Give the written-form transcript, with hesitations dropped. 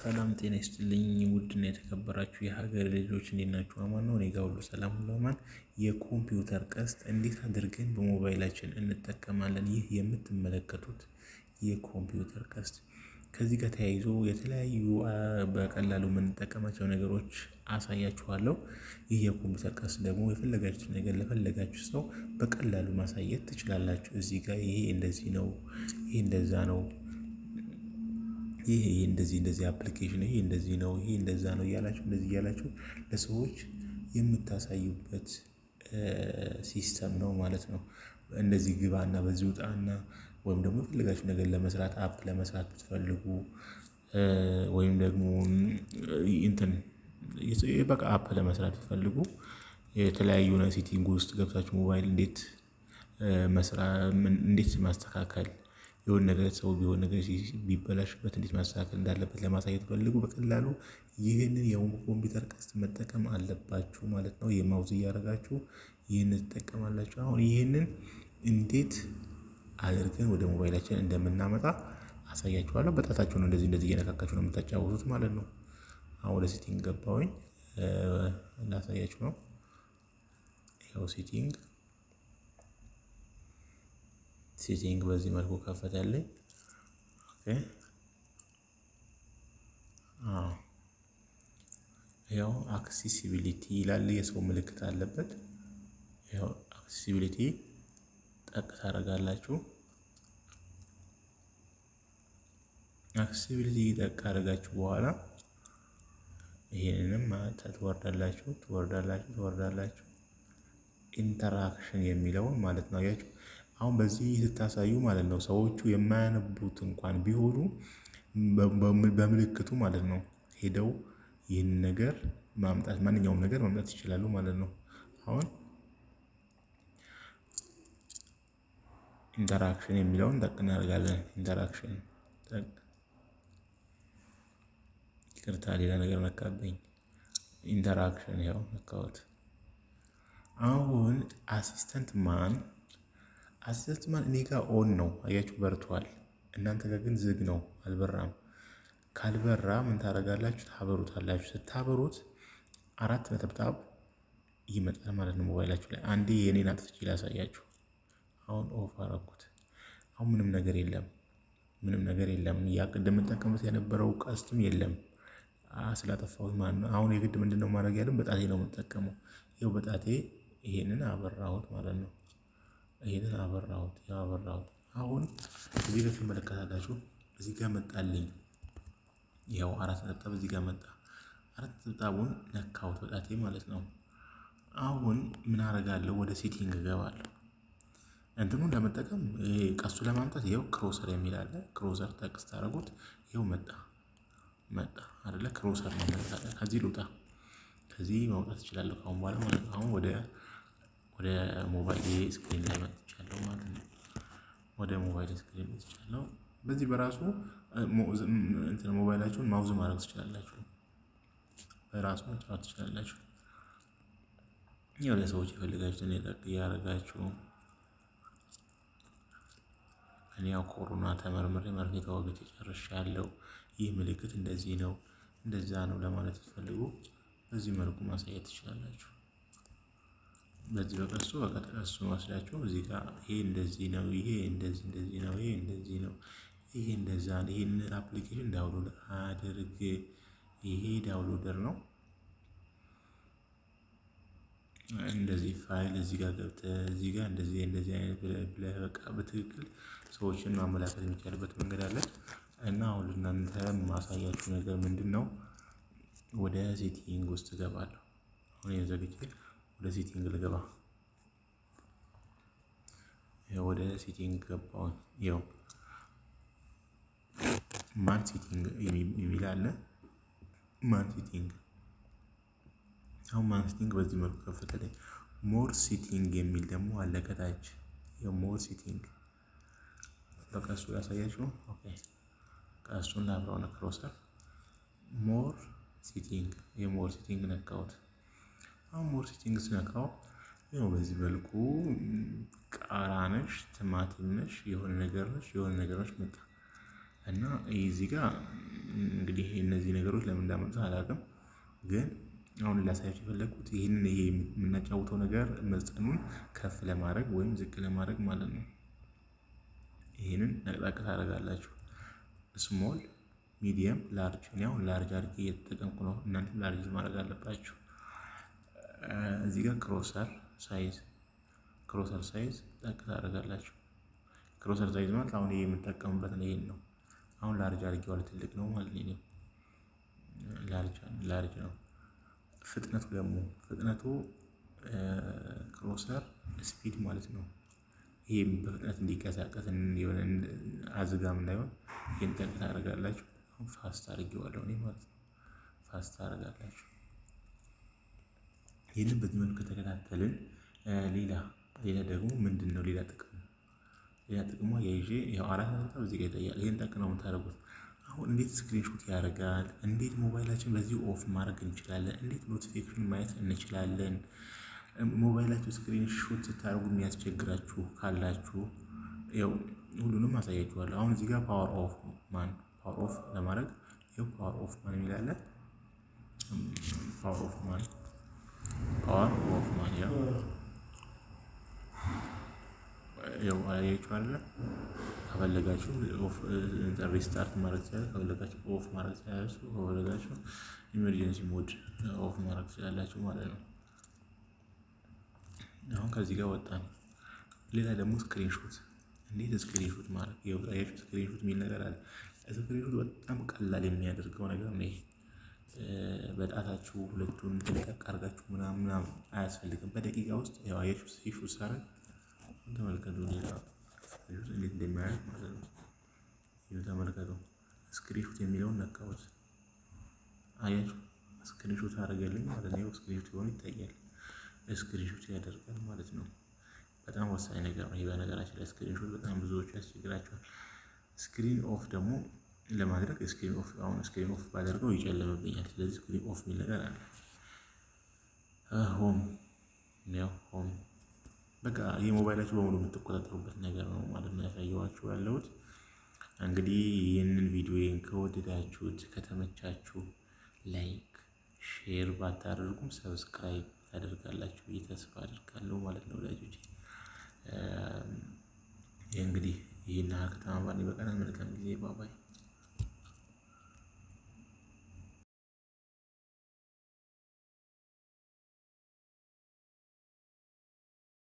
ሰላም ጤና ይስጥልኝ ውድና የተከበራችሁ የሀገር ልጆች እንዴት ናችሁ? አማን ነው። እኔ ጋር ሁሉ ሰላም ሁሉ አማን። የኮምፒውተር ቀስት እንዴት አድርገን በሞባይላችን እንጠቀማለን? ይህ የምትመለከቱት የኮምፒውተር ቀስት ከዚህ ጋር ተያይዞ የተለያዩ በቀላሉ የምንጠቀማቸው ነገሮች አሳያችኋለሁ። ይህ የኮምፒውተር ቀስት ደግሞ የፈለጋችሁት ነገር ለፈለጋችሁ ሰው በቀላሉ ማሳየት ትችላላችሁ። እዚህ ጋር ይሄ እንደዚህ ነው፣ ይሄ እንደዛ ነው፣ ይሄ እንደዚህ አፕሊኬሽን ይሄ እንደዚህ ነው፣ ይሄ እንደዛ ነው እያላችሁ ለሰዎች የምታሳዩበት ሲስተም ነው ማለት ነው። እንደዚህ ግባና በዚህ ውጣና ወይም ደግሞ የፈለጋችሁ ነገር ለመስራት አፕ ለመስራት ብትፈልጉ ወይም ደግሞ በቃ አፕ ለመስራት ብትፈልጉ የተለያዩ ሴቲንግ ውስጥ ገብታችሁ ሞባይል እንዴት እንዴት ማስተካከል የሆነ ነገር ሰው ቢሆን ነገር ቢበላሽበት እንዴት ማስተካከል እንዳለበት ለማሳየት ፈልጉ በቀላሉ ይህንን የኮምፒውተር ቀስት መጠቀም አለባችሁ ማለት ነው። የማውዝ እያደረጋችሁ ይህንን ትጠቀማላችሁ። አሁን ይህንን እንዴት አድርገን ወደ ሞባይላችን እንደምናመጣ አሳያችኋለሁ። በጣታችሁ ነው እንደዚህ እየነካካችሁ ነው የምታጫውቱት ማለት ነው። አሁን ወደ ሴቲንግ ገባሁኝ ላሳያችሁ ነው። ይኸው ሴቲንግ በዚህ መልኩ ከፈተልኝ። ኦኬ ያው አክሴሲቢሊቲ ይላል፣ የሰው ምልክት አለበት። ያው አክሴሲቢሊቲ ጠቅ ታደርጋላችሁ። አክሴሲቢሊቲ ጠቅ ካደረጋችሁ በኋላ ይሄንንም ትወርዳላችሁ ኢንተራክሽን የሚለውን ማለት ነው። አያችሁ አሁን በዚህ ስታሳዩ ማለት ነው ሰዎቹ የማያነቡት እንኳን ቢሆኑ በምልክቱ ማለት ነው ሄደው ይህን ነገር ማምጣት ማንኛውም ነገር ማምጣት ይችላሉ ማለት ነው። አሁን ኢንተራክሽን የሚለውን ጠቅ እናደርጋለን። ኢንተራክሽን ጠቅ ይቅርታ ሌላ ነገር ነካብኝ። ኢንተራክሽን ያው ነካሁት። አሁን አሲስታንት ማን እኔ ጋር ኦን ነው አያችሁ በርቷል። እናንተ ጋር ግን ዝግ ነው አልበራም። ካልበራ ምን ታደርጋላችሁ? ታበሩታላችሁ። ስታበሩት 4 ነጠብጣብ ይመጣል ማለት ነው ሞባይላችሁ ላይ። አንዴ የኔን አጥፍቼ ላሳያችሁ። አሁን ኦፍ አደረኩት። አሁን ምንም ነገር የለም። ያ ቅድም የምጠቀምበት የነበረው ቀስትም የለም ስላጠፋሁት ማለት ነው። አሁን የግድ ምንድነው ማድረግ ያለው? በጣቴ ነው የምጠቀመው። ይኸው በጣቴ ይሄንን አበራሁት ማለት ነው። ይሄንን አበራሁት። አሁን እዚህ ጋር ትመለከታላችሁ። እዚህ ጋር መጣልኝ። ያው 4 ነጥብ እዚህ ጋር መጣ። 4 ነጥቡን ነካሁት በጣቴ ማለት ነው። አሁን ምን አደርጋለሁ? ወደ ሴቲንግ እገባለሁ። እንትኑን ለመጠቀም ቀሱ ለማምጣት ይኸው ክሮሰር የሚል አለ። ክሮሰር ጠቅስ ታደርጉት። ይኸው መጣ አይደለ? ክሮሰር ነው ማለት ከዚህ ልውጣ፣ ከዚህ ማውጣት እችላለሁ ካሁን በኋላ ማለት ነው። አሁን ወደ ሞባይል ስክሪን ላይ መጥቻለሁ ማለት ነው። ወደ ሞባይል ስክሪን መጥቻለሁ። በዚህ በራሱ ሞባይላችሁን ማውዝ ማድረግ ትችላላችሁ። በራሱ መጫወት ትችላላችሁ። ያው ለሰዎች የፈለጋችሁትን የጠቅ እያደረጋችሁ እኔ ያው ኮሮና ተመርምሬ መርፌ ተወግቼ ጨርሻለሁ። ይህ ምልክት እንደዚህ ነው እንደዛ ነው ለማለት ስትፈልጉ በዚህ መልኩ ማሳየት ትችላላችሁ። በዚህ በቀሱ በቀሱ ወስዳችሁ እዚህ ጋር ይሄ እንደዚህ ነው፣ ይሄ እንደዚህ ነው፣ ይሄ እንደዚህ ነው፣ ይሄ እንደዛ ነው። ይሄን አፕሊኬሽን ዳውንሎድ አድርግ። ይሄ ዳውንሎደር ነው። እንደዚህ ፋይል እዚህ ጋር ገብተህ እዚህ ጋር እንደዚህ አይነት ብለህ በቃ በትክክል ሰዎችን ማመላከት የሚቻልበት መንገድ አለ። እና አሁን ለእናንተ ማሳያችሁ ነገር ምንድነው? ወደ ሴቲንግ ውስጥ እገባለሁ። አሁን የዘግቼ ወደ ሴቲንግ ልገባ። ወደ ሴቲንግ ገባሁ። ይኸው ማን ሴቲንግ የሚል አለ። ማን ሴቲንግ በዚህ መልኩ ከፈተልኝ። ሞር ሴቲንግ የሚል ደግሞ አለ ከታች። የሞር ሴቲንግ በቀሱ ያሳያችሁ። ኦኬ ቀሱን ላብራው ክሮሰር ሞር ሴቲንግ ነካሁት። አሁን ሞር ሴቲንግ ስነካው ይኸው በዚህ መልኩ ቃሪያ ነሽ፣ ቲማቲም ነሽ፣ የሆነ ነገር ነሽ መጣ። እና እዚህ ጋር እንግዲህ እነዚህ ነገሮች ለምን እንዳመጡት አላውቅም፣ ግን አሁን ላሳያችሁ የፈለኩት ይሄ የምናጫውተው ነገር መጠኑን ከፍ ለማድረግ ወይም ዝቅ ለማድረግ ማለት ነው። ይሄንን ነቅጣቅ ታደርጋላችሁ። ስሞል፣ ሚዲየም፣ ላርጅ። እኔ አሁን ላርጅ አድርጌ እየተጠቀምኩ ነው። እናንተም ላርጅ ማድረግ አለባችሁ። እዚህ ጋር ክሮሰር ሳይዝ ጠቅ ታደርጋላችሁ። ክሮሰር ሳይዝ ማለት አሁን ይሄ የምጠቀምበት ነው። ይሄን ነው አሁን ላርጅ አድርጌዋለሁ። ትልቅ ነው ማለት ነው። ላርጅ ነው። ፍጥነቱ ክሮሰር ስፒድ ማለት ነው። ይሄ በፍጥነት እንዲቀሳቀስ የሆነ አዝጋም እንዳይሆን ይሄን ጠቅ ታደርጋላችሁ። አሁን ፋስት አድርጌዋለሁ እኔ ማለት ነው። ፋስት ታደርጋላችሁ። ይህንን በዚህ መልኩ ከተከታተልን ሌላ ደግሞ ምንድን ነው ሌላ ጥቅሙ ያይዤ ያው 4 ነጥብ እዚህ ጋር ይታያል። ይሄን ጠቅ ነው የምታደርጉት። አሁን እንዴት ስክሪንሾት ያደርጋል፣ እንዴት ሞባይላችን በዚህ ኦፍ ማድረግ እንችላለን፣ እንዴት ኖቲፊኬሽን ማየት እንችላለን፣ ሞባይላችሁ ስክሪንሾት ስታደርጉ የሚያስቸግራችሁ ካላችሁ ያው ሁሉንም አሳያችኋለሁ። አሁን እዚህ ጋር ፓወር ኦፍ ለማድረግ ያው ፓወር ኦፍ ማን ይላል። ፓወር ኦፍ ማን ያው አያችኋለሁ። ከፈለጋችሁ ሪስታርት ማድረግ ትችላላችሁ፣ ከፈለጋችሁ ኦፍ ማድረግ ትችላላችሁ፣ ከፈለጋችሁ ኢመርጀንሲ ሞድ ኦፍ ማድረግ ትችላላችሁ ማለት ነው። አሁን ከዚህ ጋር ወጣን። ሌላ ደግሞ ስክሪንሾት እንዴት ስክሪንሾት ማድረግ ያያችሁ። ስክሪንሾት የሚል ነገር አለ። ስክሪንሾት በጣም ቀላል የሚያደርገው ነገር ነው። ይሄ በጣታችሁ ሁለቱን ጥንቃቄ አድርጋችሁ ምናምን አያስፈልግም። በደቂቃ ውስጥ ያው አያችሁ ስክሪንሾት ሳደርግ ተመልከቱ። ሌላ እንዴት እንደሚያደርግ ማለት ነው። ተመልከቱ። ስክሪንሾት የሚለውን ነካሁት። አያችሁ ስክሪንሾት አደረገልኝ ማለት ነው። ስክሪንሾት ሆኖ ይታያል። ስክሪንሾት ያደርጋል ማለት ነው። በጣም ወሳኝ ነገር ነው። ይሄ በነገራችን ላይ ስክሪንሾት በጣም ብዙዎች ያስቸግራቸዋል። ስክሪን ኦፍ ደግሞ ለማድረግ ስክሪን ኦፍ ባደርገው ይጨልምብኛል። ስለዚህ ስክሪን ኦፍ የሚል ነገር አለ። ሆም በቃ የሞባይላችሁ በሙሉ የምትቆጣጠሩበት ነገር ነው ማለት ነው ያሳየኋችሁ ያለሁት። እንግዲህ ይህንን ቪዲዮን ከወደዳችሁት ከተመቻችሁ ላይክ ሼር ባታደርጉም ሰብስክራይብ ታደርጋላችሁ ብዬ ተስፋ አደርጋለሁ ማለት ነው ወዳጆቼ። እንግዲህ ይህን ከተማማርን በቀናል። መልካም ጊዜ። ባባይ